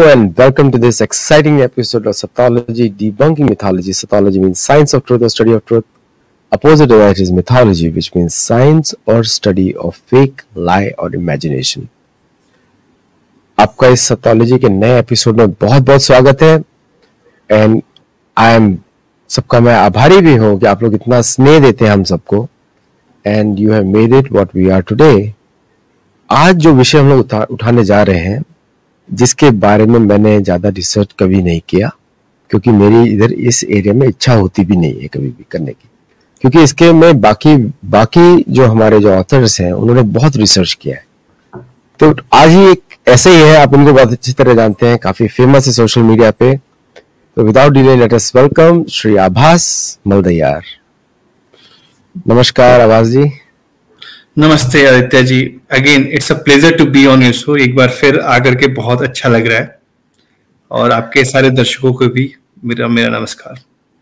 and welcome to this exciting episode of Satology Debunking Mythology. Satology means science of truth or study of truth. Opposite to that is mythology, which means science or study of fake, lie or imagination. आपका इस सतोलॉजी के नए episode में बहुत बहुत स्वागत है and I am सबका मैं आभारी भी हूँ कि आप लोग इतना स्नेह देते हैं हम सबको and you have made it what we are today. आज जो विषय हम लोग उठाने जा रहे हैं, जिसके बारे में मैंने ज़्यादा रिसर्च कभी नहीं किया, क्योंकि मेरी इधर इस एरिया में इच्छा होती भी नहीं है कभी भी करने की, क्योंकि इसके में बाकी जो हमारे जो ऑथर्स हैं उन्होंने बहुत रिसर्च किया है. तो आज ही एक ऐसे ही है, आप उनको बहुत अच्छी तरह जानते हैं, काफी फेमस है सोशल मीडिया पे. तो without delay let us welcome Shri Abhas Maldahiyar. नमस्कार आभास जी. नमस्ते Aditya ji. Again it's a pleasure to be on your show. एक बार फिर आकर के बहुत अच्छा लग रहा है और आपके सारे दर्शकों को भी मेरा नमस्कार.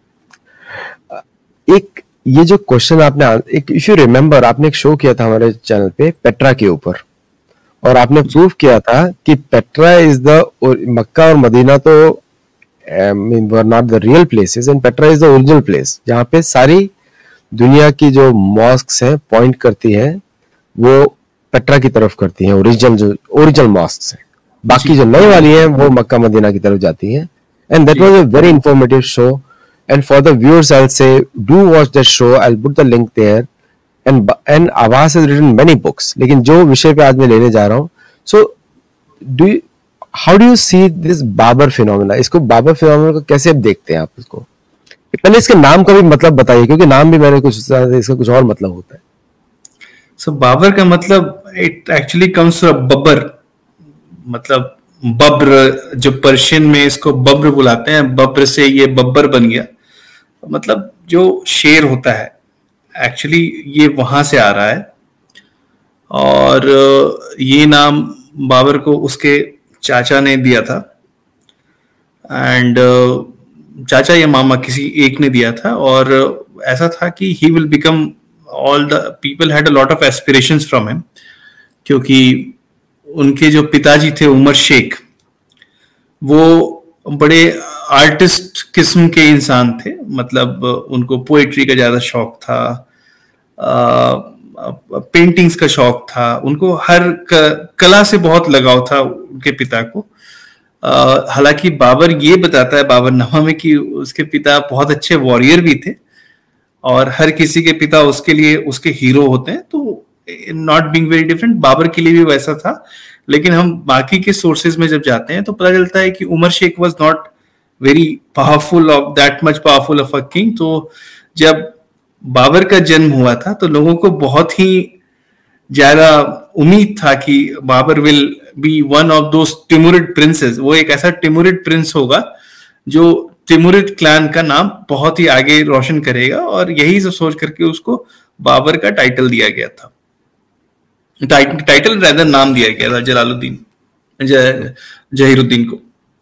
एक ये जो क्वेश्चन आपने एक इफ यू रिमेम्बर, आपने एक शो किया था हमारे चैनल पे पेट्रा के ऊपर और आपने प्रूव किया था कि पेट्रा इज द मक्का और मदीना तो were not the real places and Petra is the original place जहाँ पे सारी दुनिया की जो मॉस्क्स हैं पॉइंट करती हैं वो पेट्रा की तरफ करती हैं. ओरिजिनल मॉस्क्स हैं, बाकी जो नई वाली हैं वो मक्का मदीना की तरफ जाती हैं. And that was a very informative show and for the viewers I will say do watch that show. I will put the link there and Abhas has written many books. लेकिन जो विषय पे आज मैं लेने जा रहा हूँ, so how do you see this Babur phenomena? इसको बाबर फिनोमेना को कैसे देखते हैं आप? इसको पहले इसके नाम का भी मतलब बताइए, क्योंकि नाम भी मैंने इसका कुछ और मतलब होता है. सो बाबर का मतलब it actually comes from babbar, मतलब बब्र, जो पर्शियन में इसको बब्र बुलाते हैं. बब्र से ये बब्बर बन गया, मतलब जो शेर होता है. एक्चुअली ये वहां से आ रहा है और ये नाम बाबर को उसके चाचा ने दिया था एंड चाचा या मामा किसी एक ने दिया था. और ऐसा था कि he will become, all the people had a lot of aspirations from him, क्योंकि उनके जो पिताजी थे उमर शेख, वो बड़े आर्टिस्ट किस्म के इंसान थे. मतलब उनको पोएट्री का ज्यादा शौक था, पेंटिंग्स का शौक था, उनको हर कला से बहुत लगाव था उनके पिता को. हालांकि बाबर ये बताता है बाबरनामा में कि उसके पिता बहुत अच्छे वॉरियर भी थे और हर किसी के पिता उसके लिए उसके हीरो होते हैं. तो not being very different, Babur के लिए भी वैसा था. लेकिन हम बाकी के सोर्सेज में जब जाते हैं तो पता चलता है कि Umar Shaikh was not very powerful, of that much powerful of a king. तो जब बाबर का जन्म हुआ था तो लोगों को बहुत ही ज्यादा उम्मीद था कि Babur will be one of those Timurid princes. वो एक ऐसा टिमुरिड प्रिंस होगा जो टिमुरिड क्लैन का नाम बहुत ही आगे रोशन करेगा, और यही सब सोच करके उसको बाबर का टाइटल दिया गया था. टाइटल रैदर नाम दिया गया था जलालुद्दीन जहीरुद्दीन को.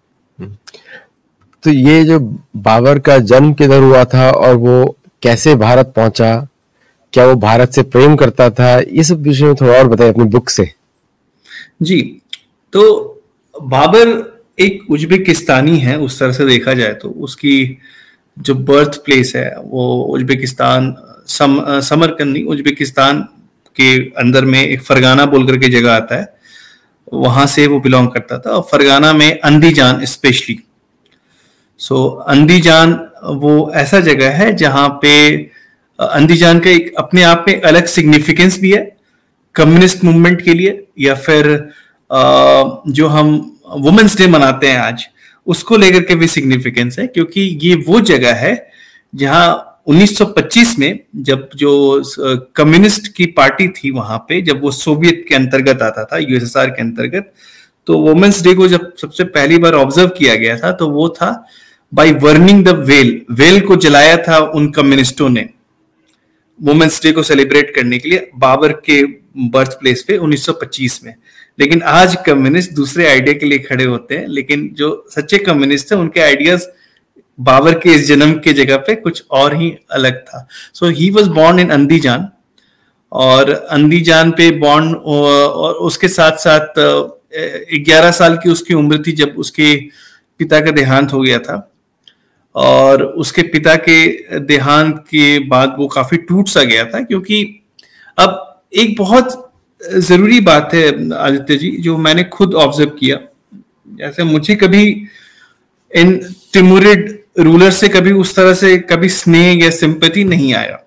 तो ये जो बाबर का जन्म किधर हुआ था और वो कैसे भारत पहुंचा, क्या वो भारत से प्रेम करता था, ये सब विषय में थोड़ा और बताइए अपनी बुक से. जी, तो बाबर एक उज्बेकिस्तानी है. उस तरह से देखा जाए तो उसकी जो बर्थ प्लेस है वो उज्बेकिस्तान, समरकंदी, उज्बेकिस्तान के अंदर में एक फरगाना बोल करके जगह आता है, वहां से वो बिलोंग करता था. और फरगाना में अंदीजान स्पेशली. सो अंदीजान वो ऐसा जगह है जहां पे अंदीजान का एक अपने आप में अलग सिग्निफिकेंस भी है कम्युनिस्ट मूवमेंट के लिए, या फिर जो हम वुमेन्स डे मनाते हैं आज, उसको लेकर के भी सिग्निफिकेंस है. क्योंकि ये वो जगह है जहां 1925 में जब जो कम्युनिस्ट की पार्टी थी वहां पे, जब वो सोवियत के अंतर्गत आता था, यूएसएसआर के अंतर्गत, तो वुमेन्स डे को जब सबसे पहली बार ऑब्जर्व किया गया था तो वो था बाय बर्निंग द वेल को जलाया था उन कम्युनिस्टों ने वुमेन्स डे को सेलिब्रेट करने के लिए बाबर के बर्थ प्लेस पे 1925 में. लेकिन आज कम्युनिस्ट दूसरे आइडिया के लिए खड़े होते हैं, लेकिन जो सच्चे कम्युनिस्ट हैं उनके आइडियाज बाबर के इस जन्म के जगह पे कुछ और ही अलग था. सो ही वाज बोर्न इन अंदीजान, और अंदीजान पे बॉर्न, और उसके साथ साथ 11 साल की उसकी उम्र थी जब उसके पिता का देहांत हो गया था, और उसके पिता के देहांत के बाद वो काफी टूट सा गया था, क्योंकि अब एक बहुत जरूरी बात है आदित्य जी जो मैंने खुद ऑब्जर्व किया, जैसे मुझे कभी इन तिमुरिड रूलर से कभी उस तरह से कभी स्नेह या सिंपैथी नहीं आया,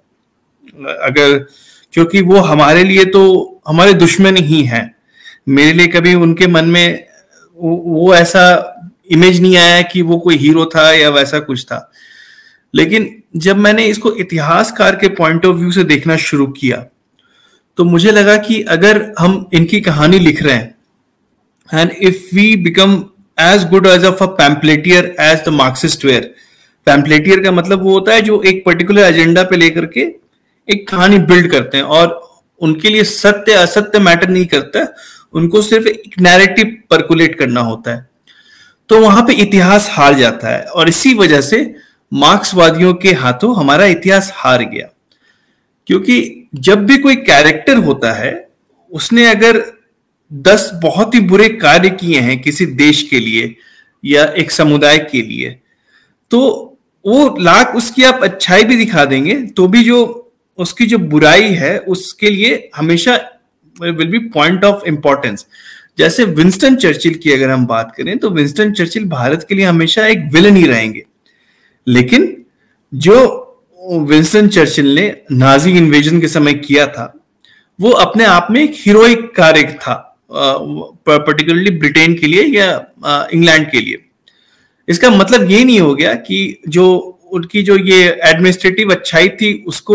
अगर क्योंकि वो हमारे लिए तो हमारे दुश्मन ही हैं। मेरे लिए कभी उनके मन में वो ऐसा इमेज नहीं आया कि वो कोई हीरो था या वैसा कुछ था। लेकिन जब मैंने इसको इतिहासकार के पॉइंट ऑफ व्यू से देखना शुरू किया तो मुझे लगा कि अगर हम इनकी कहानी लिख रहे हैं, and if we become as good as of a pamphleteer as the Marxist were. Pamphleteer का मतलब वो होता है जो एक पर्टिकुलर एजेंडा पे लेकर के एक कहानी बिल्ड करते हैं, और उनके लिए सत्य असत्य मैटर नहीं करता, उनको सिर्फ एक नैरेटिव परकुलेट करना होता है। तो वहां पे इतिहास हार जाता है, और इसी वजह से मार्क्सवादियों के हाथों हमारा इतिहास हार गया। क्योंकि जब भी कोई कैरेक्टर होता है, उसने अगर 10 बहुत ही बुरे कार्य किए हैं किसी देश के लिए या एक समुदाय के लिए, तो वो लाख उसकी आप अच्छाई भी दिखा देंगे तो भी जो उसकी जो बुराई है उसके लिए हमेशा will be point of importance. जैसे विंस्टन चर्चिल की अगर हम बात करें तो विंस्टन चर्चिल भारत के लिए हमेशा एक विलन ही रहेंगे, लेकिन जो विंस्टन चर्चिल ने नाजी इन्वेजन के समय किया था वो अपने आप में एक हीरोइक कार्य था, पर्टिकुलरली ब्रिटेन के लिए या इंग्लैंड के लिए। इसका मतलब ये नहीं हो गया कि जो उनकी जो ये एडमिनिस्ट्रेटिव अच्छाई थी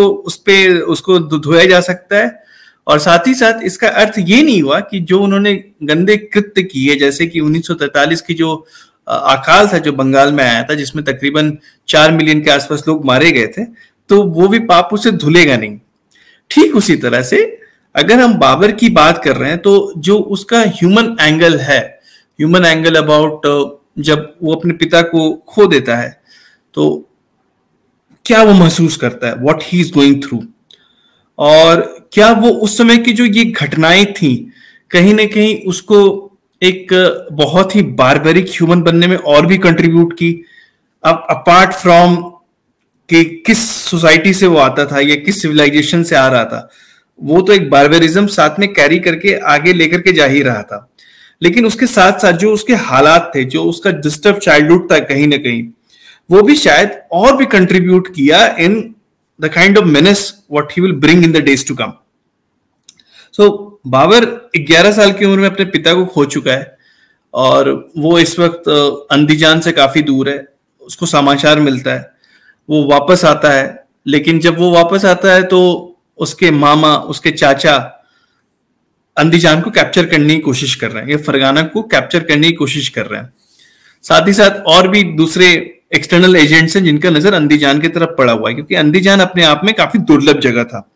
उसको धोया जा सकता है, और साथ ही साथ इसका अर्थ ये नहीं हुआ कि जो उन्होंने गंदे कृत्य किए, जैसे कि 1943 की जो अकाल था जो बंगाल में आया था जिसमें तकरीबन 4 मिलियन के आसपास लोग मारे गए थे, तो वो भी पाप उसे धुलेगा नहीं। ठीक उसी तरह से अगर हम बाबर की बात कर रहे हैं तो जो उसका ह्यूमन एंगल है, ह्यूमन एंगल अबाउट जब वो अपने पिता को खो देता है तो क्या वो महसूस करता है, what he is going through, और क्या वो उस समय की जो ये घटनाएं थी कहीं ना कहीं उसको एक बहुत ही बारबेरिक ह्यूमन बनने में और भी कंट्रीब्यूट की। अब अपार्ट फ्रॉम कि किस सोसाइटी से वो आता था या किस सिविलाइजेशन से आ रहा था, वो तो एक बारबेरिज्म साथ में कैरी करके आगे लेकर के जा ही रहा था, लेकिन उसके साथ साथ जो उसके हालात थे, जो उसका डिस्टर्ब चाइल्डहुड था कहीं ना कहीं, वो भी शायद और भी कंट्रीब्यूट किया in the kind of menace what he will bring in the days to come. So Babur 11 साल की उम्र में अपने पिता को खो चुका है, और वो इस वक्त अंदीजान से काफी दूर है। उसको समाचार मिलता है, वो वापस आता है, लेकिन जब वो वापस आता है तो उसके मामा, उसके चाचा अंदीजान को कैप्चर करने की कोशिश कर रहे हैं, या फरगाना को कैप्चर करने की कोशिश कर रहे हैं। साथ ही साथ और भी दूसरे एक्सटर्नल एजेंट्स हैं जिनका नजर अंदीजान की तरफ पड़ा हुआ है, क्योंकि अंदीजान अपने आप में काफी दुर्लभ जगह था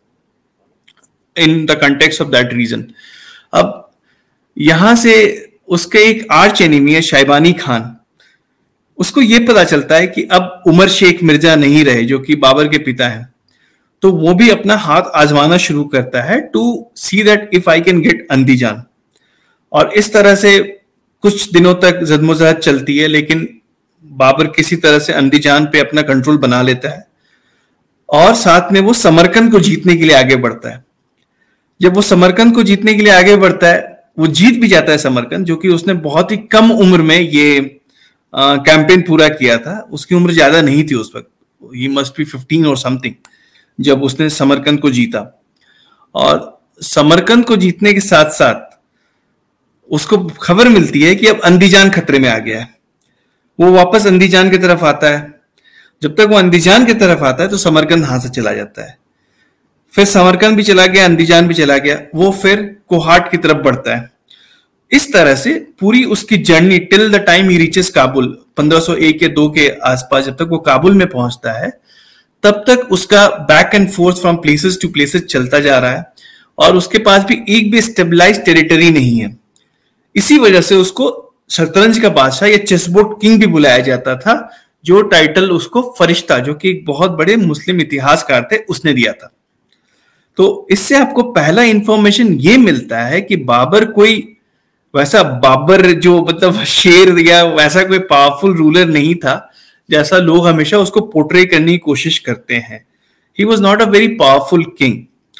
in the context of that region. अब यहां से उसके एक आर्च एनिमी है शाइबानी खान, उसको यह पता चलता है कि अब उमर शेख मिर्जा नहीं रहे जो कि बाबर के पिता हैं, तो वो भी अपना हाथ आजमाना शुरू करता है to see that if I can get Andijan. और इस तरह से कुछ दिनों तक जद्मोजहद चलती है, लेकिन बाबर किसी तरह से अंदीजान पे अपना कंट्रोल बना लेता है, और साथ में वो समरकंद को जीतने के लिए आगे बढ़ता है। जब वो समरकंद को जीतने के लिए आगे बढ़ता है, वो जीत भी जाता है समरकंद, जो कि उसने बहुत ही कम उम्र में ये कैंपेन पूरा किया था। उसकी उम्र ज्यादा नहीं थी उस वक्त, ही मस्ट बी 15 और समथिंग जब उसने समरकंद को जीता। और समरकंद को जीतने के साथ साथ उसको खबर मिलती है कि अब अंदीजान खतरे में आ गया है। वो वापस अंदीजान की तरफ आता है। जब तक वो अंदीजान की तरफ आता है तो समरकंद हाथ से चला जाता है। फिर समरकंद भी चला गया, अंदीजान भी चला गया, वो फिर कोहाट की तरफ बढ़ता है। इस तरह से पूरी उसकी journey till the time he reaches Kabul 1501 या 2 के आसपास, जब तक वो काबुल में पहुंचता है तब तक उसका back and forth from places to places चलता जा रहा है, और उसके पास भी एक भी स्टेबलाइज टेरिटरी नहीं है। इसी वजह से उसको शतरंज का बादशाह या चेसबोर्ड किंग भी बुलाया जाता था, जो टाइटल उसको फरिश्ता, जो कि एक बहुत बड़े मुस्लिम इतिहासकार थे, उसने दिया था। तो इससे आपको पहला इंफॉर्मेशन ये मिलता है कि बाबर कोई वैसा बाबर जो मतलब शेर या वैसा कोई पावरफुल रूलर नहीं था जैसा लोग हमेशा उसको पोर्ट्रे करने की कोशिश करते हैं। He was not a very powerful king,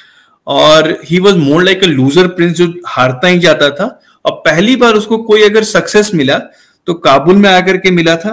और he was more like a loser prince जो हारता ही जाता था। और पहली बार उसको कोई अगर सक्सेस मिला तो काबुल में आकर के मिला था,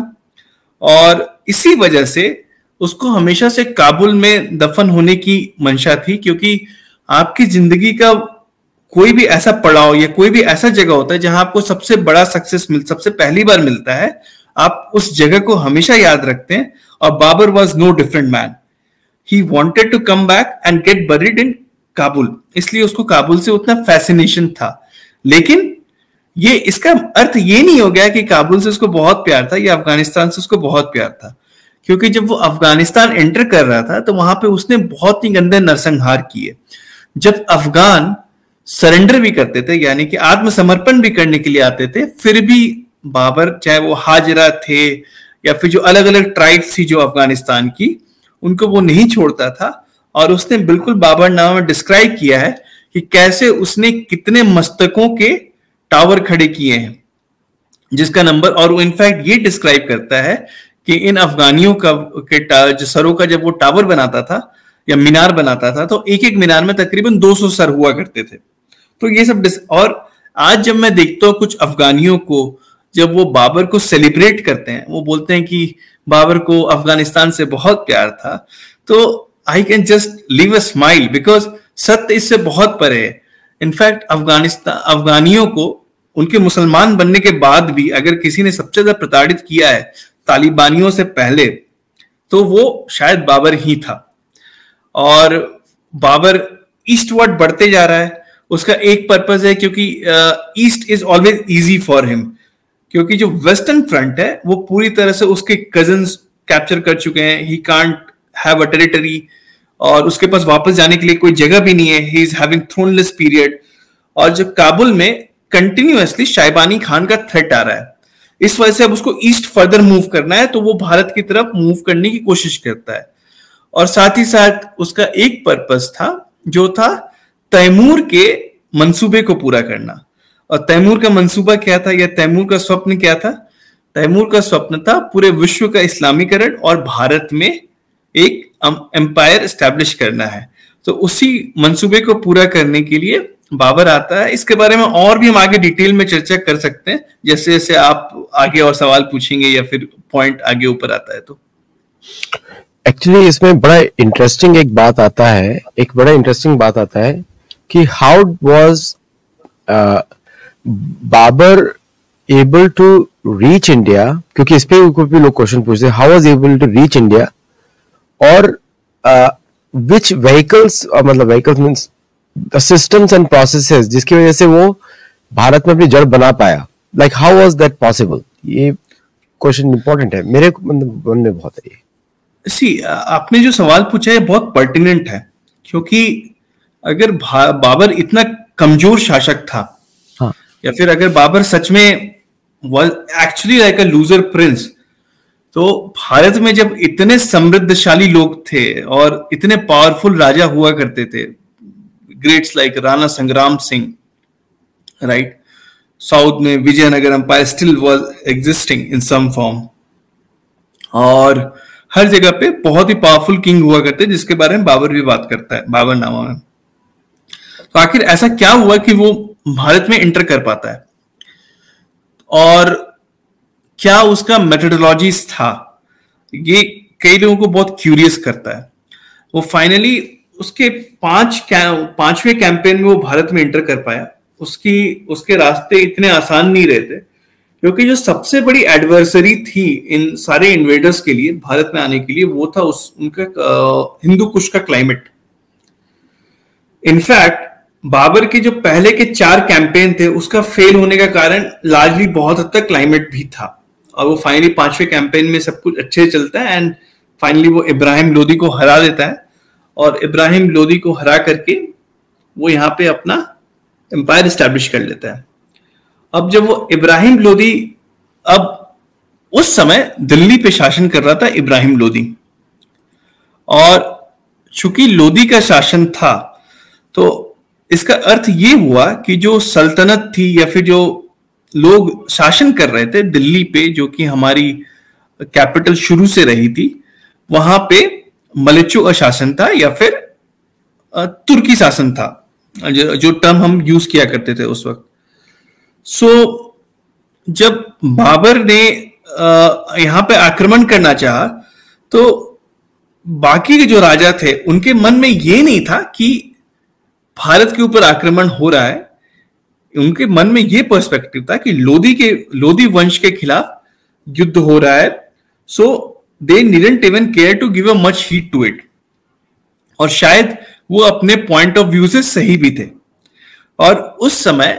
और इसी वजह से उसको हमेशा से काबुल में दफन होने की मंशा थी, क्योंकि आपकी जिंदगी का कोई भी ऐसा पड़ाव या कोई भी ऐसा जगह होता है जहां आपको सबसे बड़ा सक्सेस सबसे पहली बार मिलता है, आप उस जगह को हमेशा याद रखते हैं। और Babur was no different man. He wanted to come back and get buried in Kabul, इसलिए उसको काबुल से उतना फैसिनेशन था। लेकिन ये इसका अर्थ ये नहीं हो गया कि काबुल से उसको बहुत प्यार था या अफगानिस्तान से उसको बहुत प्यार था, क्योंकि जब वो अफगानिस्तान एंटर कर रहा था तो वहां पे उसने बहुत ही गंदे नरसंहार किए। जब अफगान सरेंडर भी करते थे, यानी कि आत्मसमर्पण भी करने के लिए आते थे, फिर भी बाबर, चाहे वो हाजरा थे या फिर जो अलग अलग ट्राइब्स थी जो अफगानिस्तान की, उनको वो नहीं छोड़ता था। और उसने बिल्कुल बाबरनामा में डिस्क्राइब किया है कि कैसे उसने कितने मस्तकों के टावर खड़े किए हैं, जिसका नंबर, और वो इनफैक्ट ये डिस्क्राइब करता है कि इन अफगानियों का जो सरों का जब वो टावर बनाता था या मीनार बनाता था तो एक एक मीनार में तकरीबन 200 सर हुआ करते थे। तो ये सब और आज जब मैं देखता हूँ कुछ अफगानियों को, जब वो बाबर को सेलिब्रेट करते हैं, वो बोलते हैं कि बाबर को अफगानिस्तान से बहुत प्यार था, तो I can just leave a smile, because सत्य इससे बहुत परे है। इनफैक्ट अफगानियों को उनके मुसलमान बनने के बाद भी अगर किसी ने सबसे ज्यादा प्रताड़ित किया है तालिबानियों से पहले, तो वो शायद बाबर ही था। और बाबर ईस्टवर्ड बढ़ते जा रहा है, उसका एक पर्पस है, क्योंकि east is always easy for him, क्योंकि जो वेस्टर्न फ्रंट है वो पूरी तरह से उसके कजिन्स कैप्चर कर चुके हैं। He can't have a territory, और उसके पास वापस जाने के लिए कोई जगह भी नहीं है। He is having throneless period. और जो काबुल में कंटिन्यूअसली शाइबानी खान का थ्रेट आ रहा है, इस वजह से अब उसको ईस्ट फर्दर मूव करना है, तो वो भारत की तरफ मूव करने की कोशिश करता है। और साथ ही साथ उसका एक पर्पस था, जो था तैमूर के मंसूबे को पूरा करना। और तैमूर का मंसूबा क्या था, या तैमूर का स्वप्न क्या था? तैमूर का स्वप्न था पूरे विश्व का इस्लामीकरण और भारत में एक एम्पायर एस्टैब्लिश करना है। तो उसी मंसूबे को पूरा करने के लिए बाबर आता है। इसके बारे में और भी हम आगे डिटेल में चर्चा कर सकते हैं, जैसे जैसे आप आगे और सवाल पूछेंगे या फिर पॉइंट आगे ऊपर आता है। तो एक्चुअली इसमें बड़ा इंटरेस्टिंग बात आता है कि how was Babur able to reach India, क्योंकि इस पे भी लोग क्वेश्चन पूछते हैं, how was able to reach India, और विच व्हीकल्स, मतलब vehicles means the systems and processes जिसकी वजह से वो भारत में अपनी जड़ बना पाया। Like how was that possible? ये क्वेश्चन इंपॉर्टेंट है, मेरे मन में बहुत है। सी, आपने जो सवाल पूछा है बहुत पर्टिनेंट है, क्योंकि अगर बाबर इतना कमजोर शासक था, हाँ, या फिर अगर बाबर सच में was actually like a loser prince, तो भारत में जब इतने समृद्धशाली लोग थे और इतने पावरफुल राजा हुआ करते थे, ग्रेट्स लाइक राणा संग्राम सिंह, राइट, साउथ में Vijayanagar empire still was existing in some form, और हर जगह पे बहुत ही पावरफुल किंग हुआ करते, जिसके बारे में बाबर भी बात करता है बाबरनामा में। तो आखिर ऐसा क्या हुआ कि वो भारत में एंटर कर पाता है, और क्या उसका मेथोडोलॉजीज था, ये कई लोगों को बहुत क्यूरियस करता है। वो फाइनली उसके पांचवें कैंपेन में वो भारत में एंटर कर पाया। उसके रास्ते इतने आसान नहीं रहते, क्योंकि जो सबसे बड़ी एडवर्सरी थी इन सारे इन्वेडर्स के लिए भारत में आने के लिए, वो था उनका हिंदू कुश का क्लाइमेट। इनफैक्ट बाबर के जो पहले के 4 कैंपेन थे, उसका फेल होने का कारण लार्जली बहुत हद तक क्लाइमेट भी था, और वो फाइनली 5वें कैंपेन में सब कुछ अच्छे से चलता है, एंड फाइनली वो इब्राहिम लोदी को हरा देता है, और इब्राहिम लोदी को हरा करके वो यहाँ पे अपना एम्पायर एस्टैब्लिश कर लेता है। अब जब वो इब्राहिम लोदी, अब उस समय दिल्ली पे शासन कर रहा था इब्राहिम लोदी, और चूंकि लोदी का शासन था, तो इसका अर्थ ये हुआ कि जो सल्तनत थी या फिर जो लोग शासन कर रहे थे दिल्ली पे, जो कि हमारी कैपिटल शुरू से रही थी, वहां पे मलेच्चो शासन था या फिर तुर्की शासन था, जो टर्म हम यूज किया करते थे उस वक्त। सो जब बाबर ने यहाँ पे आक्रमण करना चाहा, तो बाकी के जो राजा थे उनके मन में ये नहीं था कि भारत के ऊपर आक्रमण हो रहा है। उनके मन में ये पर्सपेक्टिव था कि लोधी वंश के खिलाफ युद्ध हो रहा है। So they didn't even care to give a much heat to it. और शायद वो अपने पॉइंट ऑफ व्यू से सही भी थे। और उस समय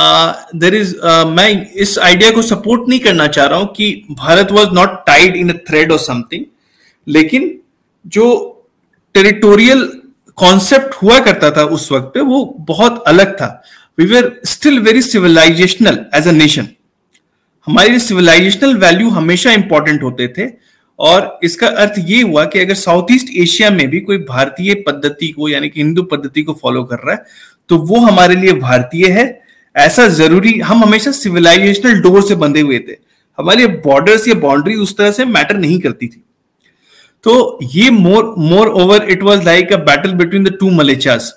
मैं इस आइडिया को सपोर्ट नहीं करना चाह रहा हूं कि Bharat was not tied in a thread or something, लेकिन जो टेरिटोरियल कॉन्सेप्ट हुआ करता था उस वक्त पे वो बहुत अलग था। We were still very civilizational as a nation. हमारे सिविलाइजेशनल वैल्यू हमेशा इंपॉर्टेंट होते थे। और इसका अर्थ ये हुआ कि अगर साउथ ईस्ट एशिया में भी कोई भारतीय पद्धति को, यानी कि हिंदू पद्धति को फॉलो कर रहा है, तो वो हमारे लिए भारतीय है। ऐसा जरूरी, हम हमेशा सिविलाइजेशनल डोर से बंधे हुए थे। हमारे बॉर्डर्स या बाउंड्री उस तरह से मैटर नहीं करती थी। तो ये moreover it was like a battle between the two mlechhas.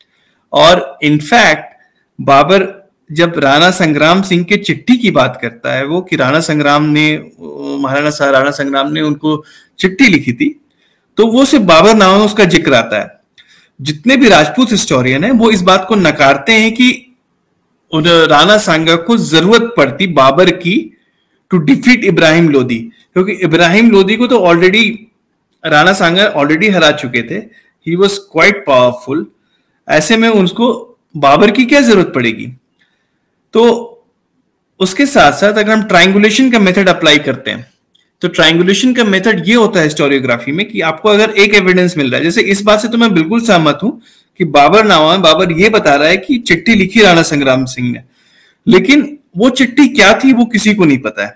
और इनफैक्ट बाबर जब राणा संग्राम सिंह के चिट्ठी की बात करता है वो, कि महाराणा राणा संग्राम ने उनको चिट्ठी लिखी थी, तो वो सिर्फ बाबर नाम में उसका जिक्र आता है। जितने भी राजपूत हिस्टोरियन है वो इस बात को नकारते हैं कि राणा सांगा को जरूरत पड़ती बाबर की टू डिफीट इब्राहिम लोदी, क्योंकि इब्राहिम लोदी को तो ऑलरेडी राणा सांगा ऑलरेडी हरा चुके थे। He was quite powerful. ऐसे में उसको बाबर की क्या जरूरत पड़ेगी। तो उसके साथ साथ अगर हम ट्रायंगुलेशन का मेथड अप्लाई करते हैं, तो ट्रायंगुलेशन का मेथड ये होता है हिस्टोरियोग्राफी में कि आपको अगर एक एविडेंस मिल रहा है, जैसे इस बात से तो मैं बिल्कुल सहमत हूं कि बाबर नामा है, बाबर ये बता रहा है कि चिट्ठी लिखी राणा संग्राम सिंह ने, लेकिन वो चिट्ठी क्या थी वो किसी को नहीं पता है।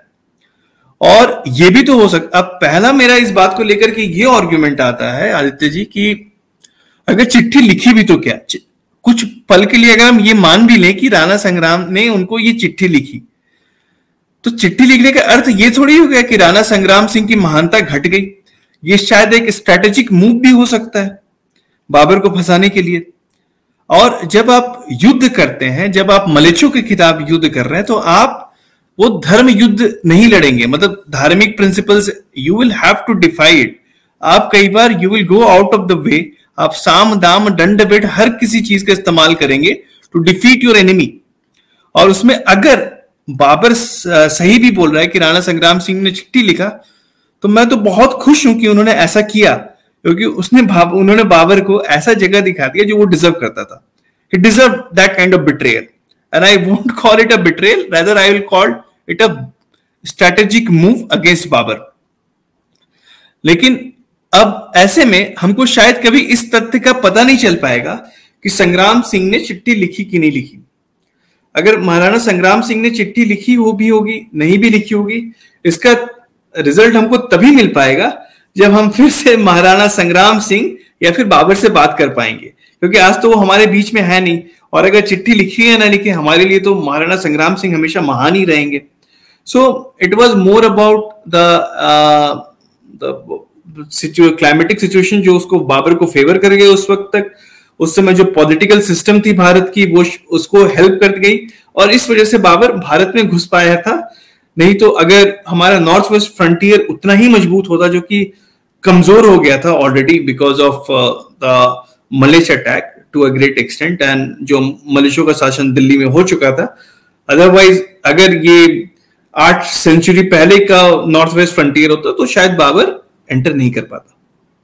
और ये भी तो हो सकता, अब पहला मेरा इस बात को लेकर के ये आर्ग्यूमेंट आता है आदित्य जी कि अगर चिट्ठी लिखी भी तो क्या, कुछ पल के लिए अगर हम ये मान भी लें कि राणा संग्राम ने उनको ये चिट्ठी लिखी, तो चिट्ठी लिखने का अर्थ ये थोड़ी हो गया कि राणा संग्राम सिंह की महानता घट गई। ये शायद एक स्ट्रेटेजिक मूव भी हो सकता है बाबर को फंसाने के लिए। और जब आप युद्ध करते हैं, जब आप मलेच्चों के खिलाफ युद्ध कर रहे हैं, तो आप वो धर्म युद्ध नहीं लड़ेंगे, मतलब धार्मिक principles you will have to defy it. आप कई बार you will go out of the way, आप साम दाम दंड भेद हर किसी चीज का इस्तेमाल करेंगे टू डिफीट योर एनिमी। और उसमें अगर बाबर सही भी बोल रहा है कि राणा संग्राम सिंह ने चिट्ठी लिखा, तो मैं तो बहुत खुश हूं कि उन्होंने ऐसा किया, क्योंकि उन्होंने बाबर को ऐसा जगह दिखा दिया जो वो डिजर्व करता था। He deserved that kind of betrayal, and I won't call it a betrayal, rather I will call it a strategic move against Babar. लेकिन अब ऐसे में हमको शायद कभी इस तथ्य का पता नहीं चल पाएगा कि संग्राम सिंह ने चिट्ठी लिखी कि नहीं लिखी। अगर महाराणा संग्राम सिंह ने चिट्ठी लिखी हो भी होगी, नहीं भी लिखी होगी, इसका रिजल्ट हमको तभी मिल पाएगा जब हम फिर से महाराणा संग्राम सिंह या फिर बाबर से बात कर पाएंगे, क्योंकि आज तो वो हमारे बीच में है नहीं। और अगर चिट्ठी लिखी है ना लिखी, हमारे लिए तो महाराणा संग्राम सिंह हमेशा महान ही रहेंगे। So it was more about the climatic situation जो उसको बाबर को फेवर कर गई उस वक्त तक। उस समय जो पॉलिटिकल सिस्टम थी भारत की वो उसको हेल्प कर गई, और इस वजह से बाबर भारत में घुस पाया था। नहीं तो अगर हमारा नॉर्थ वेस्ट फ्रंटियर उतना ही मजबूत होता, जो कि कमजोर हो गया था already because of the mlech attack to a great extent, and जो मलेशियों का शासन दिल्ली में हो चुका था। अदरवाइज अगर ये 8 सेंचुरी पहले का नॉर्थ वेस्ट फ्रंटियर होता तो शायद बाबर एंटर नहीं कर पाता।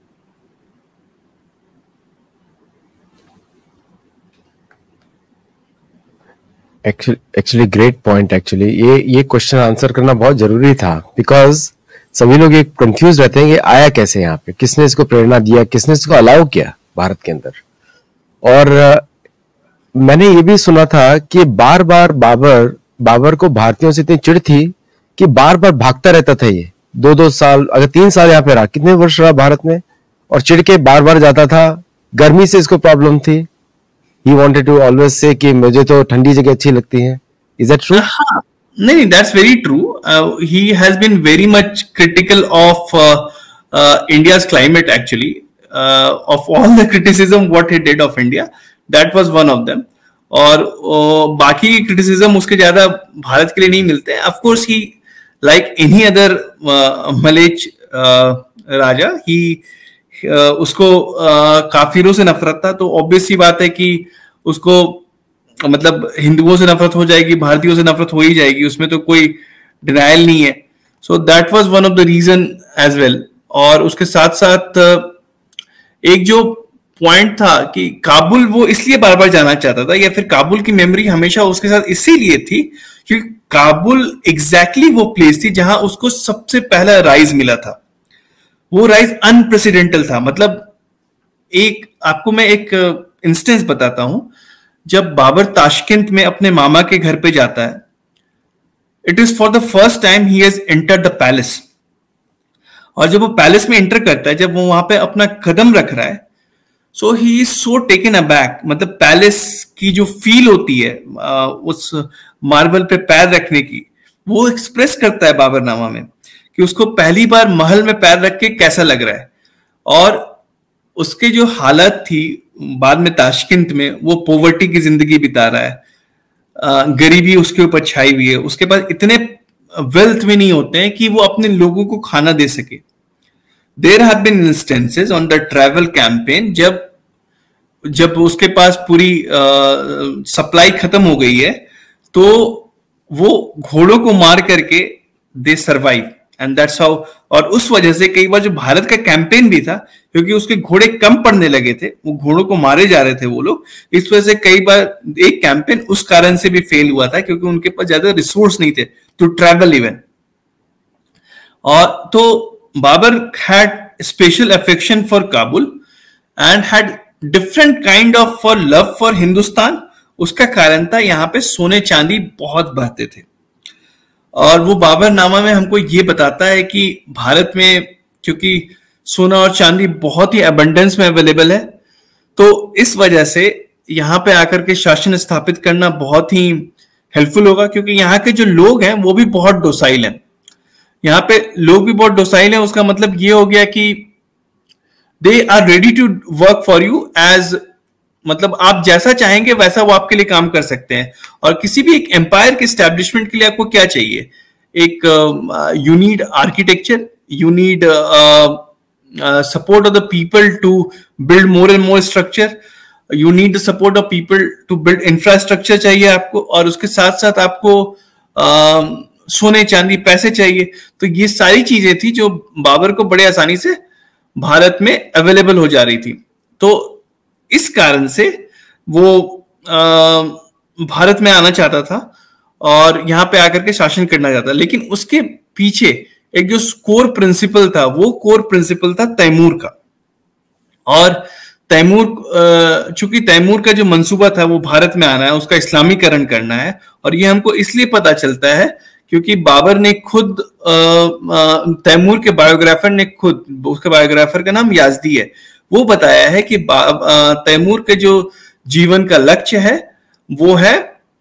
Actually great point. एक्चुअली ये क्वेश्चन आंसर करना बहुत जरूरी था, बिकॉज सभी लोग ये कंफ्यूज रहते हैं कि आया कैसे यहाँ पे, किसने इसको प्रेरणा दिया, किसने इसको अलाउ किया भारत के अंदर। और मैंने ये भी सुना था कि बार बार बाबर को भारतीयों से इतनी चिढ़ थी कि बार बार भागता रहता था। ये 2-2 साल, अगर 3 साल यहाँ पे रहा, कितने वर्ष रहा भारत में, और चिढ़ के बार बार जाता था। गर्मी से इसको प्रॉब्लम थी। He wanted to always say कि मुझे तो ठंडी जगह अच्छी लगती है। Is that true? हाँ, नहीं, that's very true. He has been very much critical of India's climate actually. Of all the criticism what he did of India, that was one of them. और बाकी क्रिटिसिज्म उसके ज्यादा भारत के लिए नहीं मिलते हैं. Of course he, like any other मलेच Raja, he उसको काफिरों से नफरत था. तो ऑब्वियस सी बात है कि उसको मतलब हिंदुओं से नफरत हो जाएगी, भारतीयों से नफरत हो ही जाएगी, उसमें तो कोई डिनायल नहीं है. So that was one of the reason as well. और उसके साथ साथ एक जो पॉइंट था कि काबुल वो इसलिए बार बार जाना चाहता था, या फिर काबुल की मेमोरी हमेशा उसके साथ इसीलिए थी क्योंकि काबुल एग्जैक्टली वो प्लेस थी जहां उसको सबसे पहला राइज मिला था. वो राइज अनप्रेसिडेंटल था. मतलब एक आपको मैं एक इंस्टेंस बताता हूं. जब बाबर ताशकंद में अपने मामा के घर पे जाता है, it is for the first time he has entered the palace. और जब वो पैलेस में एंटर करता है, जब वो वहां पे अपना कदम रख रहा है, सो he is so taken aback. मतलब पैलेस की जो फील होती है उस मार्बल पे पैर रखने की, वो एक्सप्रेस करता है बाबरनामा में कि उसको पहली बार महल में पैर रख के कैसा लग रहा है. और उसके जो हालत थी बाद में ताशकंद में, वो पॉवर्टी की जिंदगी बिता रहा है, गरीबी उसके ऊपर छाई हुई है, उसके पास इतने वेल्थ भी नहीं होते हैं कि वो अपने लोगों को खाना दे सके. There have been instances on the travel campaign जब उसके पास पूरी सप्लाई खत्म हो गई है, तो वो घोड़ों को मार करके they survive, and that's how. और उस वजह से कई बार जो भारत का कैंपेन भी था, क्योंकि उसके घोड़े कम पड़ने लगे थे, वो घोड़ों को मारे जा रहे थे वो लोग, इस वजह से कई बार एक कैंपेन उस कारण से भी फेल हुआ था क्योंकि उनके पास ज्यादा रिसोर्स नहीं थे टू ट्रैवल इवन. और तो Babur had special affection for Kabul and had different kind of for love for Hindustan. उसका कारण था यहाँ पे सोने चांदी बहुत बहते थे. और वो बाबरनामा में हमको ये बताता है कि भारत में क्योंकि सोना और चांदी बहुत ही अबंडेंस में अवेलेबल है, तो इस वजह से यहाँ पे आकर के शासन स्थापित करना बहुत ही हेल्पफुल होगा. क्योंकि यहाँ के जो लोग हैं वो भी बहुत डोसाइल हैं. यहाँ पे लोग भी बहुत डोसाइल हैं. उसका मतलब ये हो गया कि they are ready to work for you as, मतलब आप जैसा चाहेंगे वैसा वो आपके लिए काम कर सकते हैं. और किसी भी एक एम्पायर के एस्टेब्लिशमेंट के लिए आपको क्या चाहिए? एक you need architecture, you need support of the people to build more and more structure, you need the support of people to build infrastructure चाहिए आपको, और उसके साथ साथ आपको सोने चांदी पैसे चाहिए. तो ये सारी चीजें थी जो बाबर को बड़े आसानी से भारत में अवेलेबल हो जा रही थी. तो इस कारण से वो भारत में आना चाहता था और यहाँ पे आकर के शासन करना चाहता. लेकिन उसके पीछे एक जो कोर प्रिंसिपल था, वो कोर प्रिंसिपल था तैमूर का. और तैमूर चूंकि तैमूर का जो मंसूबा था वो भारत में आना है, उसका इस्लामीकरण करना है. और ये हमको इसलिए पता चलता है क्योंकि बाबर ने खुद तैमूर के बायोग्राफर ने खुद, उसके बायोग्राफर का नाम याजदी है, वो बताया है कि तैमूर के जो जीवन का लक्ष्य है वो है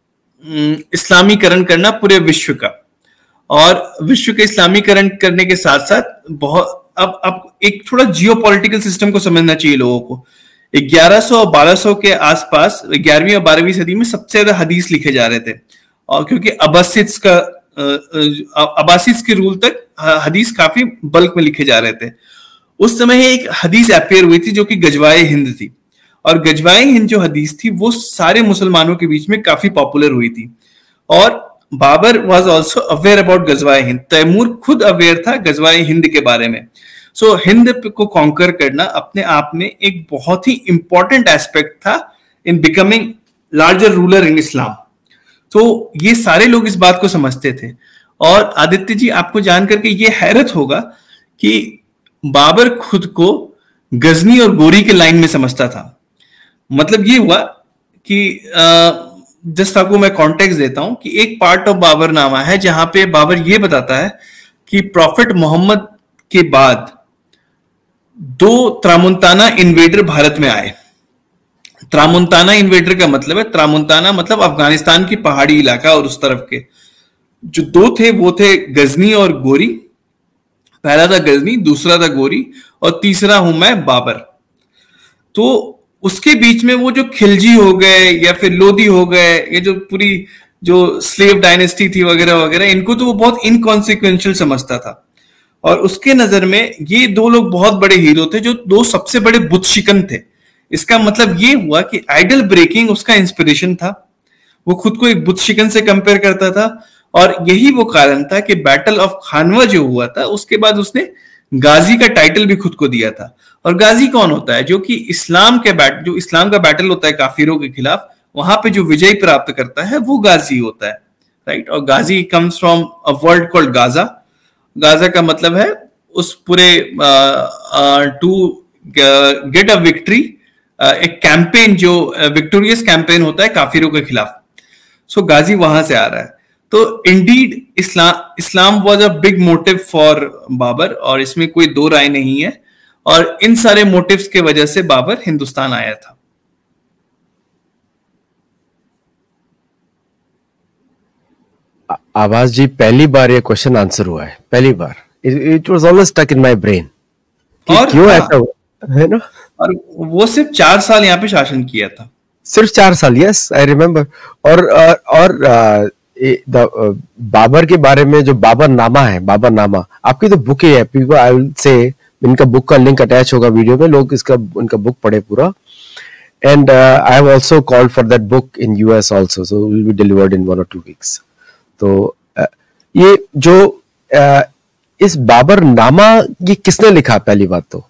इस्लामीकरण करना पूरे विश्व का. और विश्व के इस्लामीकरण करने के साथ साथ बहुत अब एक थोड़ा जियोपॉलिटिकल सिस्टम को समझना चाहिए लोगों को. 1100 और 1200 के आसपास 11वीं और 12वीं सदी में सबसे ज्यादा हदीस लिखे जा रहे थे. और क्योंकि अब्बासिद्स के रूल तक हदीस काफी बल्क में लिखे जा रहे थे. उस समय एक हदीस अपेयर हुई थी जो कि गजवाए हिंद थी. और गजवाए हिंद जो हदीस थी वो सारे मुसलमानों के बीच में काफी पॉपुलर हुई थी. और Babur was also aware about गजवाए हिंद. तैमूर खुद अवेयर था गजवाए हिंद के बारे में. सो हिंद को कॉन्कर करना अपने आप में एक बहुत ही इंपॉर्टेंट एस्पेक्ट था in becoming larger ruler in Islam. तो ये सारे लोग इस बात को समझते थे. और आदित्य जी, आपको जानकर के ये हैरत होगा कि बाबर खुद को गजनी और गोरी के लाइन में समझता था. मतलब ये हुआ कि जस्ट आपको मैं कॉन्टेक्स्ट देता हूं कि एक पार्ट ऑफ बाबरनामा है जहां पे बाबर ये बताता है कि प्रॉफिट मोहम्मद के बाद 2 त्रामुंताना इन्वेडर भारत में आए. त्रामुंताना इन्वेडर का मतलब है, त्रामुंताना मतलब अफगानिस्तान की पहाड़ी इलाका और उस तरफ के. जो दो थे वो थे गजनी और गोरी। पहला था गजनी, दूसरा था गोरी, और तीसरा हूं मैं बाबर। तो उसके बीच में वो जो खिलजी हो गए या फिर लोधी हो गए, ये जो पूरी जो स्लेव डायनेस्टी थी वगैरह वगैरह, इनको तो वो बहुत इनकॉन्सिक्वेंशियल समझता था। और उसके नजर में ये दो लोग बहुत बड़े हीरो थे, जो दो सबसे बड़े बुत शिकन थे। इसका मतलब ये हुआ कि आइडल ब्रेकिंग उसका इंस्पिरेशन था। वो खुद को एक बुत शिकन से कंपेयर करता था, और यही वो कारण था कि बैटल ऑफ खानवा जो हुआ था उसके बाद उसने गाजी का टाइटल भी खुद को दिया था। और गाजी कौन होता है? जो कि इस्लाम का बैटल होता है काफिरों के खिलाफ, वहां पे जो विजय प्राप्त करता है वो गाजी होता है, राइट। और ghazi comes from a word called ghaza. गाजा का मतलब है उस पूरे टू गेट अ विक्ट्री, एक कैंपेन जो विक्टोरियस कैंपेन होता है काफिरों के खिलाफ। सो गाजी वहां से आ रहा है। तो indeed Islam was a big motive for Babur, और इसमें कोई दो राय नहीं है। और इन सारे मोटिव्स के वजह से बाबर हिंदुस्तान आया था। आवाज जी, पहली बार ये क्वेश्चन आंसर हुआ है, पहली बार। It was always stuck in my brain कि और क्यों ऐसा हुआ, है ना। और वो सिर्फ 4 साल यहाँ पे शासन किया था। सिर्फ 4 साल, यस आई रिमेम्बर। और बाबर के बारे में जो बाबर नामा है, बाबर नामा आपकी तो बुक ही है, पीपल आई विल से इनका बुक का लिंक अटैच होगा वीडियो में, लोग उनका बुक पढ़े पूरा। And I have also called for that book in US also, so will be delivered in 1 or 2 weeks। तो ये जो इस बाबर नामा, ये किसने लिखा पहली बात तो?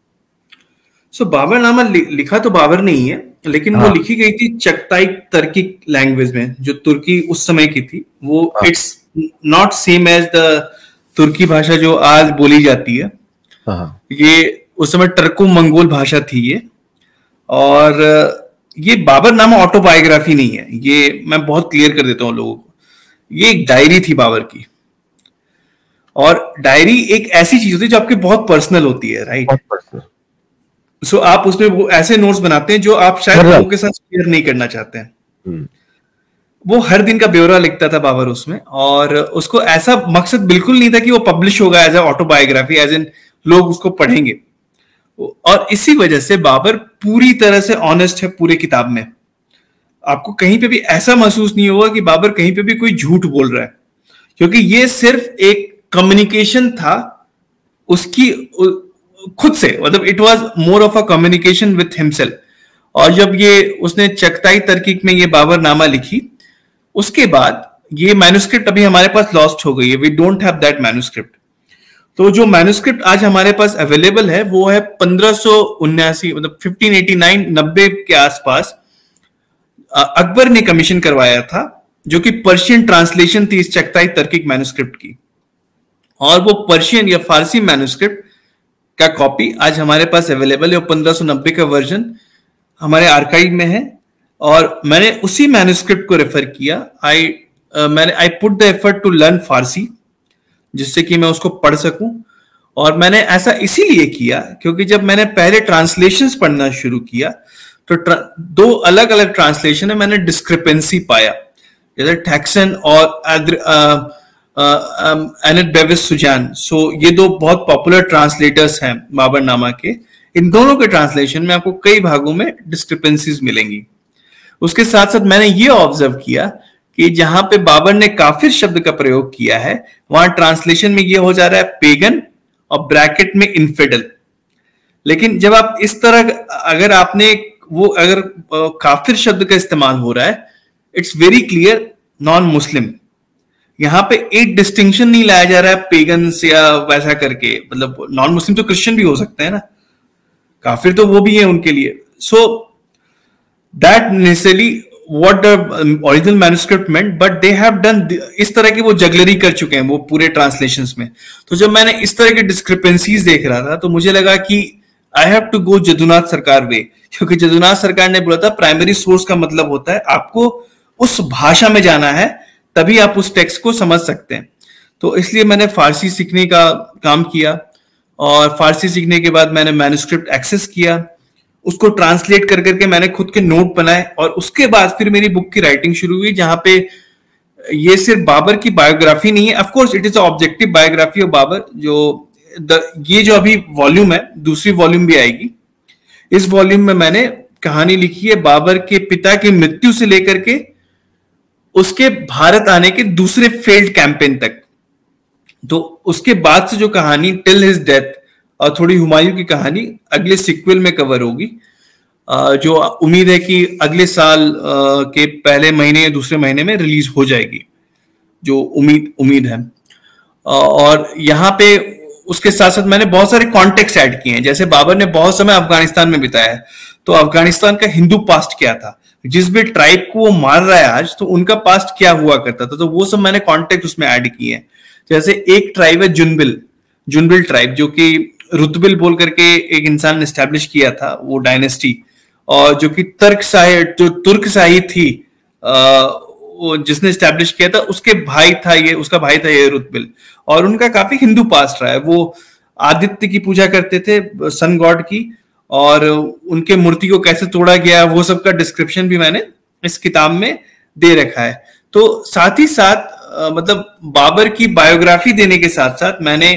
बाबर नामा लिखा तो बाबर नहीं है, लेकिन वो लिखी गई थी चगताई तर्किक लैंग्वेज में, जो तुर्की उस समय की थी। वो it's not same as the Turki भाषा जो आज बोली जाती है। ये उस समय टर्को मंगोल भाषा थी ये। और ये बाबर नामा ऑटोबायोग्राफी नहीं है, ये मैं बहुत क्लियर कर देता हूं लोगों को। ये एक डायरी थी बाबर की, और डायरी एक ऐसी चीज होती है जो आपकी बहुत पर्सनल होती है, राइट। सो आप उसमें वो ऐसे नोट्स बनाते हैं जो आप शायद लोगों के साथ शेयर नहीं करना चाहते हैं। वो हर दिन का ब्यौरा लिखता था बाबर उसमें, और उसको ऐसा मकसद बिल्कुल नहीं था कि वो पब्लिश होगा एज ए ऑटोबायोग्राफी, एज इन लोग उसको पढ़ेंगे। और इसी वजह से बाबर पूरी तरह से ऑनेस्ट है पूरे किताब में। आपको कहीं पे भी ऐसा महसूस नहीं होगा कि बाबर कहीं पे भी कोई झूठ बोल रहा है, क्योंकि ये सिर्फ एक कम्युनिकेशन था उसकी खुद से, मतलब it was more of a communication with himself. और जब ये उसने चगताई तर्कीक में ये बाबर नामा लिखी, उसके बाद ये मैन्युस्क्रिप्ट अभी हमारे पास लॉस्ट हो गई है, we don't have that manuscript. तो जो मैन्युस्क्रिप्ट आज हमारे पास अवेलेबल है वो है 1579, मतलब 1589 90 के आसपास अकबर ने कमीशन करवाया था, जो कि पर्शियन ट्रांसलेशन थी इस चगताई तर्कीक मैन्युस्क्रिप्ट की। और वो पर्शियन या फारसी मैन्युस्क्रिप्ट का कॉपी आज हमारे पास अवेलेबल है। 1590 का वर्जन हमारे आर्काइव में है, और मैंने उसी मैन्युस्क्रिप्ट को रेफर किया। I put the effort to learn Farsi, जिससे कि मैं उसको पढ़ सकूं। और मैंने ऐसा इसीलिए किया क्योंकि जब मैंने पहले ट्रांसलेशंस पढ़ना शुरू किया तो दो अलग अलग ट्रांसलेशन है, मैंने डिस्क्रिपेंसी पाया। जैसे टैक्सन और एनेट बेविस सुजान, सो ये दो बहुत पॉपुलर ट्रांसलेटर्स हैं बाबर नामा के। इन दोनों के ट्रांसलेशन में आपको कई भागों में डिस्क्रिपेंसीज मिलेंगी। उसके साथ साथ मैंने ये ऑब्जर्व किया कि जहां पे बाबर ने काफिर शब्द का प्रयोग किया है, वहां ट्रांसलेशन में ये हो जा रहा है पेगन और ब्रैकेट में इनफिडल। लेकिन जब आप इस तरह, अगर आपने वो अगर काफिर शब्द का इस्तेमाल हो रहा है, it's very clear non Muslim. यहां पे एक डिस्टिंक्शन नहीं लाया जा रहा है पेगन्स या वैसा करके, मतलब नॉन मुस्लिम तो क्रिश्चियन भी हो सकते हैं ना, काफिर तो वो भी है उनके लिए। So that necessarily what the original manuscript meant, but they have done इस तरह की वो जगलरी कर चुके हैं वो पूरे ट्रांसलेशंस में। तो जब मैंने इस तरह के डिस्क्रिपेंसीज देख रहा था तो मुझे लगा कि I have to go Jadunath Sarkar way, क्योंकि जदुनाथ सरकार ने बोला था प्राइमरी सोर्स का मतलब होता है आपको उस भाषा में जाना है, तभी आप उस टेक्स्ट को समझ सकते हैं। तो इसलिए मैंने फारसी सीखने का काम किया, और फारसी सीखने के बाद मैंने मैन्युस्क्रिप्ट एक्सेस किया, उसको ट्रांसलेट कर करके मैंने खुद के नोट बनाए, और उसके बाद फिर मेरी बुक की राइटिंग शुरू हुई, जहां पे ये सिर्फ बाबर की बायोग्राफी नहीं है, of course it is objective biography of Babur. ये जो अभी वॉल्यूम है, दूसरी वॉल्यूम भी आएगी। इस वॉल्यूम में मैंने कहानी लिखी है बाबर के पिता की मृत्यु से लेकर के उसके भारत आने के दूसरे फेल्ड कैंपेन तक। तो उसके बाद से जो कहानी टिल हिज डेथ और थोड़ी हुमायूं की कहानी अगले सीक्वल में कवर होगी, जो उम्मीद है कि अगले साल के पहले महीने या दूसरे महीने में रिलीज हो जाएगी, जो उम्मीद है। और यहाँ पे उसके साथ साथ मैंने बहुत सारे कॉन्टेक्स्ट ऐड किए हैं। जैसे बाबर ने बहुत समय अफगानिस्तान में बिताया है, तो अफगानिस्तान का हिंदू पास्ट क्या था, जिस भी ट्राइब को वो मार रहा है आज, तो उनका पास्ट क्या हुआ करता था, तो वो सब मैंने कॉन्टेक्स्ट उसमें ऐड किए हैं। जैसे एक ट्राइब है जुनबिल ट्राइब, जो कि रुतबिल बोल करके एक इंसान ने एस्टेब्लिश किया था वो डायनेस्टी, और जो कि तुर्कशाही थी, वो जिसने एस्टेब्लिश किया था उसका भाई था ये रुतबिल। और उनका काफी हिंदू पास्ट रहा है। वो आदित्य की पूजा करते थे, सन गॉड की, और उनके मूर्ति को कैसे तोड़ा गया वो सब का डिस्क्रिप्शन भी मैंने इस किताब में दे रखा है। तो साथ ही साथ मतलब बाबर की बायोग्राफी देने के साथ साथ मैंने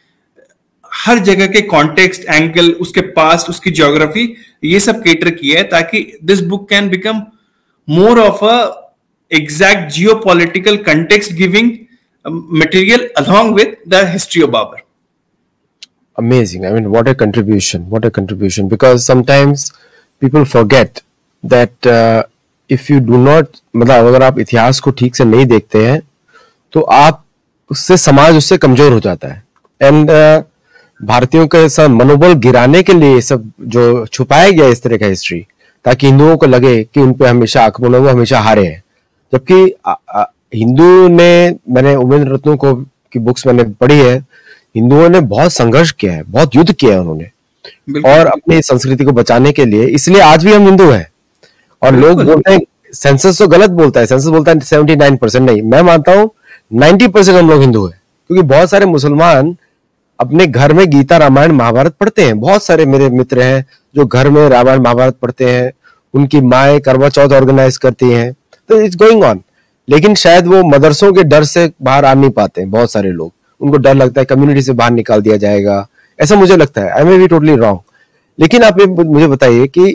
हर जगह के कॉन्टेक्स्ट, एंगल, उसके पास्ट, उसकी ज्योग्राफी, ये सब केटर किया है ताकि this book can become more of a exact geopolitical context giving material along with the history of Babur. Amazing. I mean, what a contribution. Because sometimes people forget that if you do not, मतलब अगर आप इतिहास को ठीक से नहीं देखते हैं तो आप समाज उससे कमजोर हो जाता है। एंड भारतीयों का मनोबल गिराने के लिए सब जो छुपाया गया इस तरह का हिस्ट्री, ताकि हिंदुओं को लगे कि उन पे हमेशा आक्रमण, वो हमेशा हारे हैं। जबकि हिंदू ने, मैंने उपेंद्र रत्नू को की बुक्स मैंने पढ़ी है, हिंदुओं ने बहुत संघर्ष किया है, बहुत युद्ध किया है उन्होंने, और अपनी संस्कृति को बचाने के लिए। इसलिए आज भी हम हिंदू हैं। और लोग बोलते हैं सेंसस तो गलत बोलता है, सेंसस बोलता है 79%, नहीं, मैं मानता हूं 90% हम लोग हिंदू हैं। क्योंकि बहुत सारे मुसलमान अपने घर में गीता, रामायण, महाभारत पढ़ते हैं। बहुत सारे मेरे मित्र हैं जो घर में रामायण, महाभारत पढ़ते हैं, उनकी माएँ करवा चौथ ऑर्गेनाइज करती हैं, तो इट्स गोइंग ऑन। लेकिन शायद वो मदरसों के डर से बाहर आ नहीं पाते हैं। बहुत सारे लोग, उनको डर लगता है कम्युनिटी से बाहर निकाल दिया जाएगा, ऐसा मुझे लगता है। I may be totally wrong. लेकिन आप मुझे बताइए कि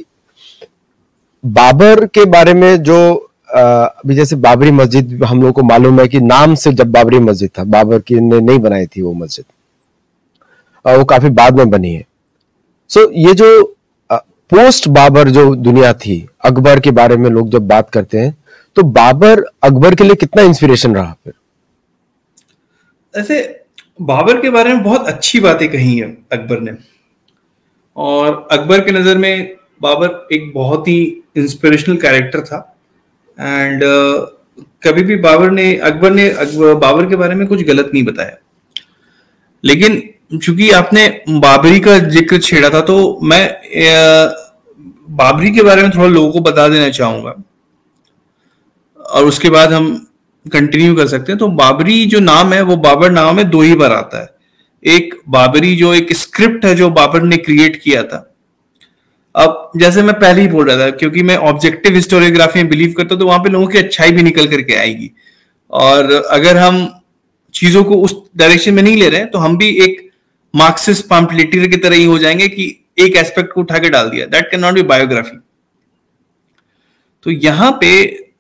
बाबर के बारे में जो अभी जैसे बाबरी मस्जिद हम लोग को मालूम है कि नाम से जब बाबरी मस्जिद था, बाबर की ने नहीं बनाई थी वो मस्जिद, वो काफी बाद में बनी है। सो ये जो पोस्ट बाबर जो दुनिया थी, अकबर के बारे में लोग जब बात करते हैं, तो बाबर अकबर के लिए कितना इंस्पिरेशन रहा फिर? ऐसे बाबर के बारे में बहुत अच्छी बातें कही है अकबर ने, और अकबर के नजर में बाबर एक बहुत ही इंस्पिरेशनल कैरेक्टर था। एंड कभी भी अकबर ने बाबर के बारे में कुछ गलत नहीं बताया। लेकिन चूंकि आपने बाबरी का जिक्र छेड़ा था, तो मैं बाबरी के बारे में थोड़ा लोगों को बता देना चाहूंगा, और उसके बाद हम कंटिन्यू कर सकते हैं। तो बाबरी जो नाम है, वो बाबर नाम में 2 ही बार आता है। एक बाबरी जो एक स्क्रिप्ट है जो बाबर ने क्रिएट किया था। अब जैसे मैं पहले ही बोल रहा था, क्योंकि मैं ऑब्जेक्टिव हिस्टोरियोग्राफी में बिलीव करता हूं, तो वहां पे लोगों की अच्छाई भी निकल करके आएगी। और अगर हम चीजों को उस डायरेक्शन में नहीं ले रहे हैं, तो हम भी एक मार्क्सिस्ट पैम्फलेटियर की तरह ही हो जाएंगे कि एक एस्पेक्ट को उठा के डाल दिया। That can not be biography. तो यहाँ पे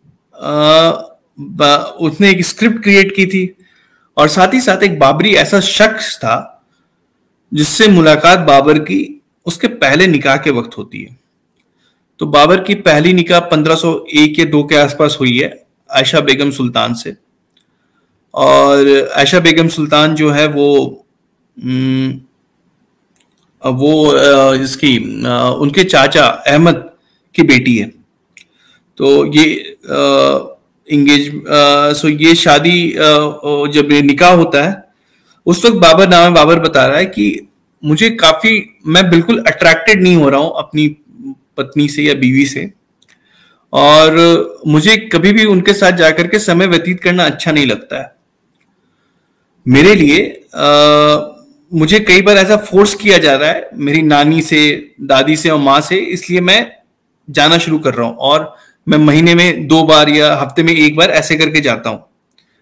उसने एक स्क्रिप्ट क्रिएट की थी, और साथ ही साथ एक बाबरी ऐसा शख्स था जिससे मुलाकात बाबर की उसके पहले निकाह के वक्त होती है। तो बाबर की पहली निकाह 1501 या 2 के आसपास हुई है आयशा बेगम सुल्तान से। और आयशा बेगम सुल्तान जो है वो इसकी उनके चाचा अहमद की बेटी है। तो ये ये शादी जब ये निकाह होता है, उस वक्त बाबर बता रहा है कि मैं बिल्कुल अट्रैक्टेड नहीं हो रहा हूं अपनी पत्नी से या बीवी से, और मुझे कभी भी उनके साथ जाकर के समय व्यतीत करना अच्छा नहीं लगता है। मेरे लिए मुझे कई बार ऐसा फोर्स किया जा रहा है मेरी नानी से, दादी से और माँ से, इसलिए मैं जाना शुरू कर रहा हूं। और मैं महीने में 2 बार या हफ्ते में 1 बार ऐसे करके जाता हूं।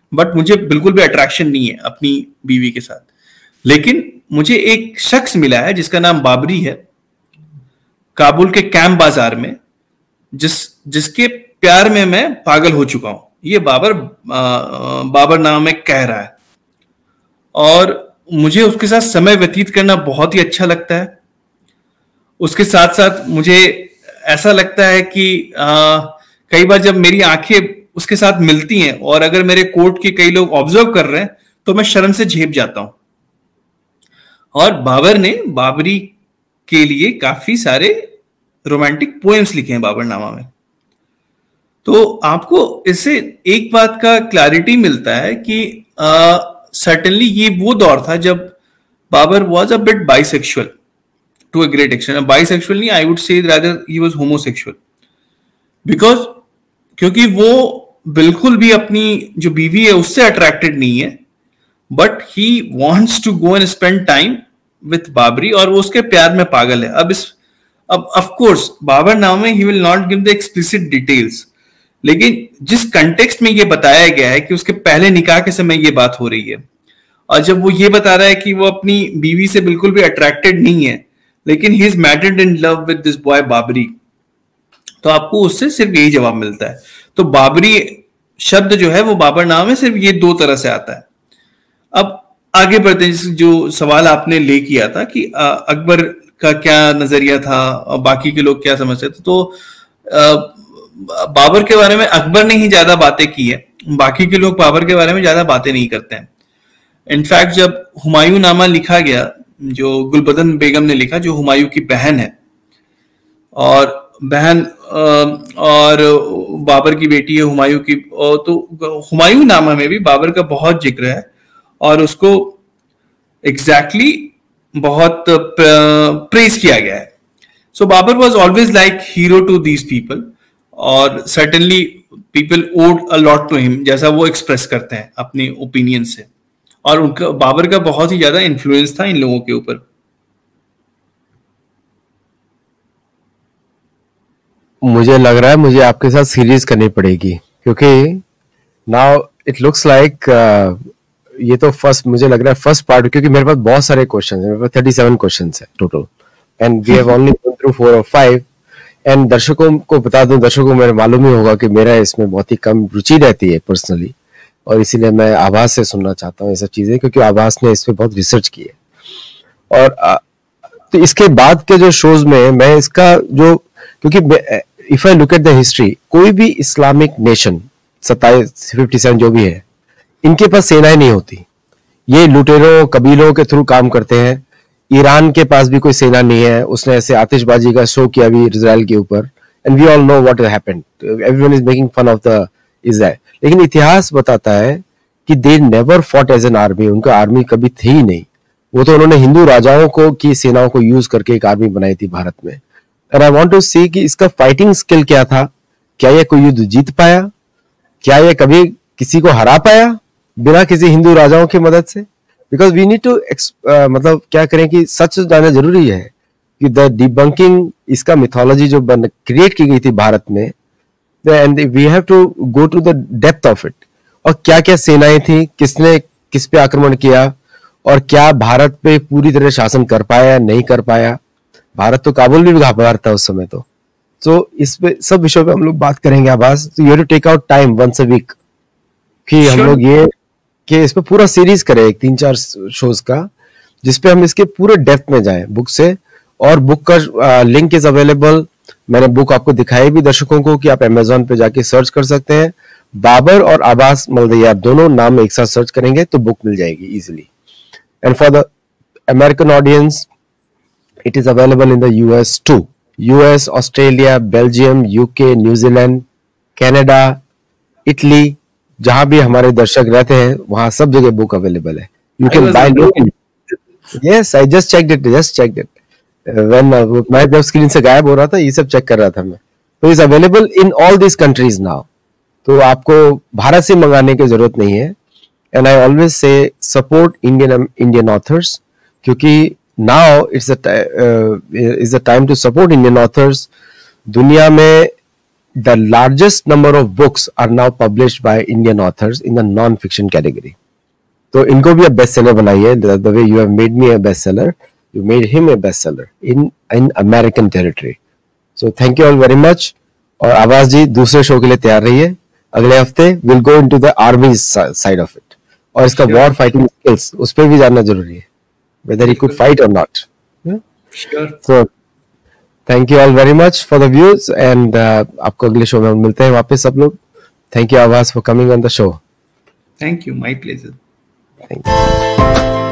बट मुझे बिल्कुल भी अट्रैक्शन नहीं है अपनी बीवी के साथ। लेकिन मुझे एक शख्स मिला है जिसका नाम बाबरी है, काबुल के कैंप बाजार में, जिसके प्यार में मैं पागल हो चुका हूं। ये बाबर नाम में कह रहा है, और मुझे उसके साथ समय व्यतीत करना बहुत ही अच्छा लगता है। उसके साथ साथ मुझे ऐसा लगता है कि कई बार जब मेरी आंखें उसके साथ मिलती हैं और अगर मेरे कोर्ट के कई लोग ऑब्जर्व कर रहे हैं तो मैं शर्म से झेप जाता हूं। और बाबर ने बाबरी के लिए काफी सारे रोमांटिक पोएम्स लिखे हैं बाबरनामा में। तो आपको इससे एक बात का क्लैरिटी मिलता है कि सर्टेनली ये वो दौर था जब Babur was a bit bisexual to a great extent. Bisexual नहीं, I would say rather he was homosexual, because क्योंकि वो बिल्कुल भी अपनी जो बीवी है उससे अट्रैक्टेड नहीं है, but he wants to go and spend time with Baburi, और वो उसके प्यार में पागल है। अब ऑफ कोर्स बाबर नाम में ही will not give the explicit details, लेकिन जिस कंटेक्स्ट में ये बताया गया है कि उसके पहले निकाह के समय ये बात हो रही है, और जब वो ये बता रहा है कि वो अपनी बीवी से बिल्कुल भी अट्रैक्टेड नहीं है, लेकिन he is mated in love with this boy Baburi, तो आपको उससे सिर्फ यही जवाब मिलता है। तो बाबरी शब्द जो है वो बाबर नाम में सिर्फ ये दो तरह से आता है। अब आगे बढ़ते हैं, जो सवाल आपने ले किया था कि अकबर का क्या नजरिया था और बाकी के लोग क्या समझते थे, तो बाबर के बारे में अकबर ने ही ज्यादा बातें की है, बाकी के लोग बाबर के बारे में ज्यादा बातें नहीं करते हैं। इनफैक्ट जब हुमायूं नामा लिखा गया, जो गुलबदन बेगम ने लिखा, जो हुमायूं की बहन है और बाबर की बेटी है हुमायूं की, तो हुमायूं नामा में भी बाबर का बहुत जिक्र है और उसको एग्जैक्टली बहुत प्रेज किया गया है। So Babur was always like hero to these people, और certainly people owed a lot to him, जैसा वो एक्सप्रेस करते हैं अपने ओपिनियन से, और उनका बाबर का बहुत ही ज्यादा इन्फ्लुएंस था इन लोगों के ऊपर। मुझे लग रहा है मुझे आपके साथ सीरीज करनी पड़ेगी, क्योंकि नाउ इट लुक्स लाइक ये तो फर्स्ट, मुझे लग रहा है फर्स्ट पार्ट, क्योंकि मेरे पास बहुत सारे क्वेश्चन है, मेरे पास 37 क्वेश्चन है total, and we have only gone through 4 और 5। एंड दर्शकों को बता दूं, दर्शकों को मेरे मालूम ही होगा कि मेरा इसमें बहुत ही कम रुचि रहती है पर्सनली, और इसीलिए मैं आभास से सुनना चाहता हूँ ये सब चीजें, क्योंकि आभास ने इस पे बहुत रिसर्च की है। और तो इसके बाद के जो शोज में मैं इसका जो, क्योंकि if I look at the history, कोई भी इस्लामिक नेशन 57 जो भी है, इनके पास सेनाएं नहीं होती, ये लुटेरों कबीलों के थ्रू काम करते हैं। ईरान के पास भी कोई सेना नहीं है, उसने ऐसे आतिशबाजी का शो किया भी इजराइल के ऊपर, and we all know what happened, everyone is making fun of the Israel. लेकिन इतिहास बताता है कि they never fought as an army, उनका आर्मी कभी थी ही नहीं, वो तो उन्होंने हिंदू राजाओं को की सेनाओं को यूज करके एक आर्मी बनाई थी भारत में। And I want to see कि इसका फाइटिंग स्किल क्या था, क्या ये कोई युद्ध जीत पाया, क्या ये कभी किसी को हरा पाया बिना किसी हिंदू राजाओं की मदद से? बिकॉज वी नीड टू मतलब क्या करें कि सच जानना जरूरी है कि द डिबंकिंग, इसका मिथोलॉजी जो क्रिएट की गई थी भारत में, and we have to go to the depth of it, और क्या क्या सेनाएं थी, किसने किस पे आक्रमण किया, और क्या भारत पे पूरी तरह शासन कर पाया नहीं कर पाया। भारत तो काबुल भी घाबरा था उस समय। तो इस पे सब विषयों पे हम लोग बात करेंगे आभास। तो you to take out time once a week कि हम लोग ये कि इस पे पूरा सीरीज करें, एक 3-4 शोज का, जिसपे हम इसके पूरे डेप्थ में जाएं बुक से। और बुक का लिंक इज अवेलेबल, मैंने बुक आपको दिखाई भी दर्शकों को कि आप अमेजोन पे जाके सर्च कर सकते हैं, बाबर और आबास मल्दैयार दोनों नाम एक साथ सर्च करेंगे तो बुक मिल जाएगी easily. And for the American audience, it is available in the US too. US, Australia, Belgium, UK, New Zealand, Canada, Italy, जहां भी हमारे दर्शक रहते हैं वहां सब जगह बुक अवेलेबल है। You can buy it. Yes, I just checked it. When मैं जब स्क्रीन से गायब हो रहा था ये सब चेक कर रहा था मैं, तो is available in all this countries now. तो आपको भारत से मंगाने की जरूरत नहीं है। And I always say support Indian authors, क्योंकि now it's the time to support Indian authors. दुनिया में the largest number of books are now published by Indian authors in the non-fiction category. तो इनको भी अब बेस्ट सेलर बनाइए. The way you have made me a bestseller, you made him a bestseller in American territory. So thank you all very much. और आवाज जी दूसरे show के लिए तैयार रहिए. अगले हफ्ते we'll go into the army side of it. और इसका war fighting skills उस पर भी जानना जरूरी है. Whether he could fight or not. Yeah? Sure. So thank you all very much for the views and आपको अगले शो में मिलते हैं वापस सब लोग. Thank you Avaz for coming on the show. Thank you. My pleasure. Thank you.